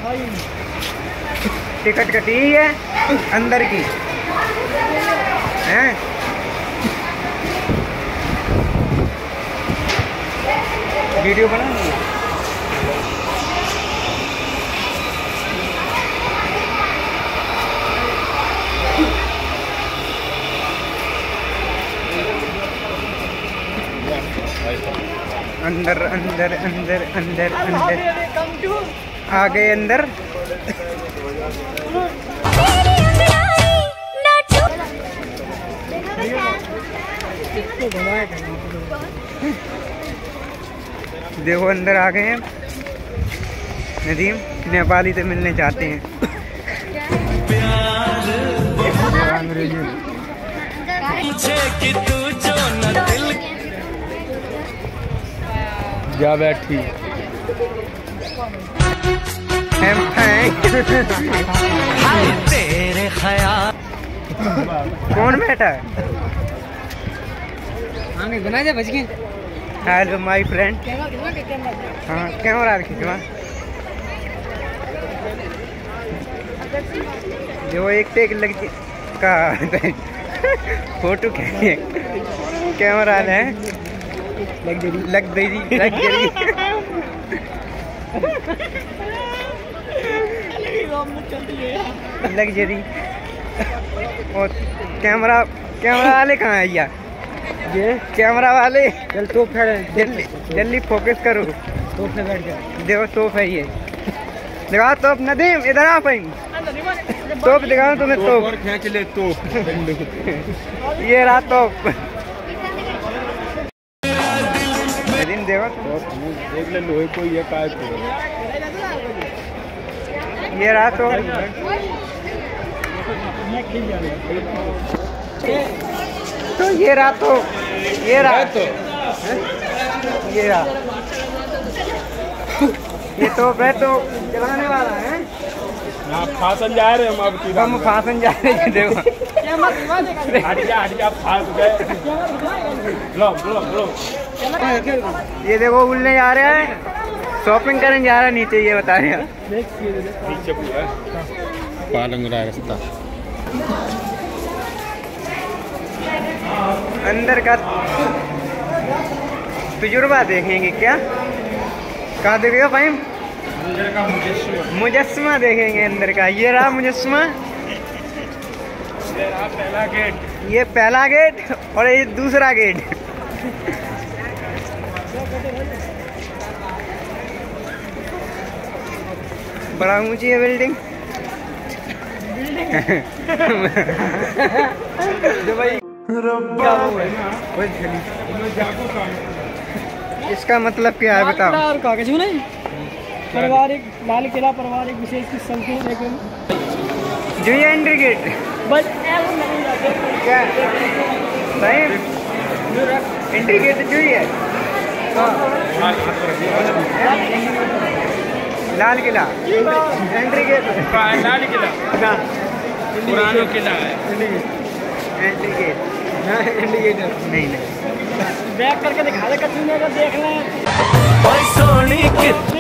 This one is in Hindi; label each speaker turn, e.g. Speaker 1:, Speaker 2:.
Speaker 1: टिकट कटी है अंदर की हैं। वीडियो बनाएंगे। अंदर अंदर अंदर अंदर अंदर आ गए अंदर। देखो अंदर आ गए हैं। नदीम नेपाली से मिलने चाहते हैं।
Speaker 2: जा बैठी
Speaker 1: तेरे ख्याल कौन बैठा है? बना जा बच गए। Hello my friend. हाँ कैमरा खींचवा। जो एक टेक लग का फोटो खींचे कैमरा है। लग्जरी और कैमरा वाले कहाँ है यार? ये कैमरा वाले चल तो जल्दी फोकस करो। तो बैठ जा। देखो तोप है ये। दिखाओ तोप नदीम इधर आ पाई। तोप दिखाओ तुम्हें। तोप खींच ले तोप। ये रहा तोप। नदीम देखो देख ले लोहे को ये काट। ये रहा तो ये रहा तो ये रहा ये तो है तो चलाने वाला है।
Speaker 2: फासन जा रहे हम
Speaker 1: फासन जा रहे हैं। देखो
Speaker 2: हट जा फास गए।
Speaker 1: ये देखो उड़ने जा रहा है। शॉपिंग करने जा रहा है नीचे। ये बता रहे हैं
Speaker 2: नीचे पूरा पालंग रहा रास्ता।
Speaker 1: अंदर का तजुर्बा देखेंगे क्या? कहाँ देखेगा भाई? मुजस्समा देखेंगे अंदर का। ये रहा मुजस्समा।
Speaker 2: पहला गेट।
Speaker 1: ये पहला गेट और ये दूसरा गेट। बड़ा ऊंची है बिल्डिंग। इसका मतलब क्या है बताओ?
Speaker 3: कागज नहीं पारिवारिक लाल किला पारिवारिक विशेष की संपूर्ण
Speaker 1: जो ये एंट्री गेट
Speaker 3: बस
Speaker 1: क्या सही एंट्री गेट जो ही है। Lal Qila entry gate.
Speaker 2: लाल किला पुराना किला है।
Speaker 1: एंट्री गेट नहीं
Speaker 3: बैक करके दिखा दे। देख लें